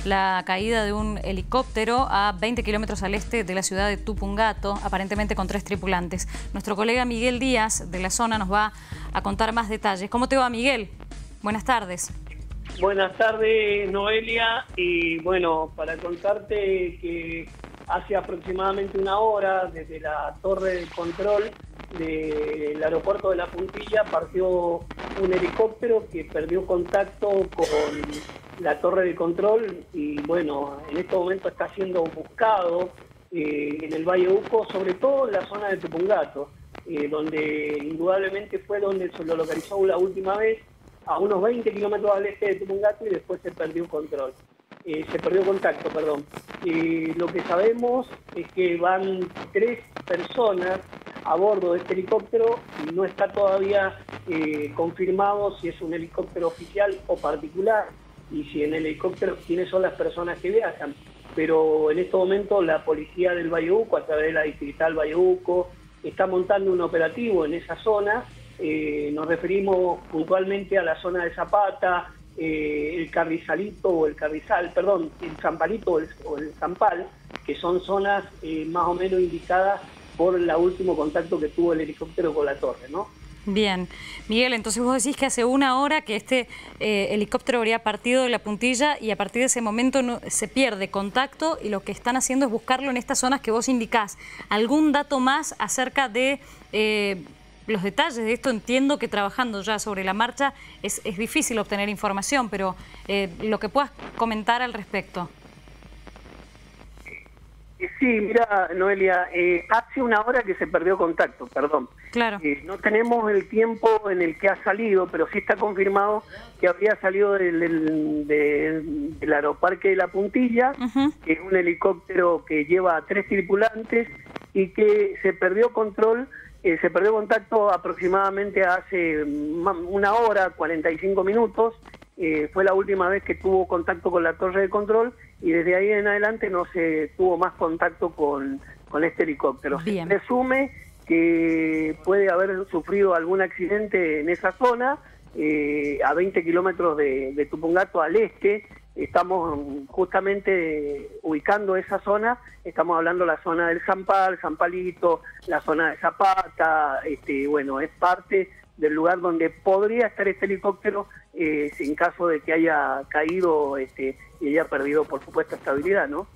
la caída de un helicóptero a 20 kilómetros al este de la ciudad de Tupungato, aparentemente con 3 tripulantes. Nuestro colega Miguel Díaz de la zona nos va a contar más detalles. ¿Cómo te va, Miguel? Buenas tardes. Buenas tardes, Noelia. Y bueno, para contarte que hace aproximadamente una hora desde la torre de control del aeropuerto de La Puntilla partió un helicóptero que perdió contacto con la torre de control y bueno, en este momento está siendo buscado en el Valle Uco, sobre todo en la zona de Tupungato, donde indudablemente fue donde se lo localizó la última vez, a unos 20 kilómetros al este de Tupungato, y después se perdió contacto, perdón. Lo que sabemos es que van 3 personas a bordo de este helicóptero y no está todavía confirmado si es un helicóptero oficial o particular y si en el helicóptero quiénes son las personas que viajan. Pero en este momento la policía del Valle Uco, a través de la distrital Valle Uco, está montando un operativo en esa zona. Nos referimos puntualmente a la zona de Zapata, el Carrizalito o el Carrizal, perdón, el Zampalito o el Zampal, que son zonas más o menos indicadas por el último contacto que tuvo el helicóptero con la torre, ¿no? Bien. Miguel, entonces vos decís que hace una hora que este helicóptero habría partido de La Puntilla y a partir de ese momento se pierde contacto y lo que están haciendo es buscarlo en estas zonas que vos indicás. ¿Algún dato más acerca de los detalles de esto? Entiendo que trabajando ya sobre la marcha es difícil obtener información, pero lo que puedas comentar al respecto. Sí, mira, Noelia, hace una hora que se perdió contacto, perdón. Claro. No tenemos el tiempo en el que ha salido, pero sí está confirmado que habría salido del aeroparque de La Puntilla, que es un helicóptero que lleva a 3 tripulantes y que se perdió contacto aproximadamente hace una hora, 45 minutos. Fue la última vez que tuvo contacto con la torre de control y desde ahí en adelante no se tuvo más contacto con este helicóptero. Bien. Se presume que puede haber sufrido algún accidente en esa zona, a 20 kilómetros de Tupungato al este. Estamos justamente ubicando esa zona, estamos hablando de la zona del Zampal, Zampalito, la zona de Zapata, bueno, es parte del lugar donde podría estar este helicóptero en caso de que haya caído y haya perdido, por supuesto, estabilidad, ¿no?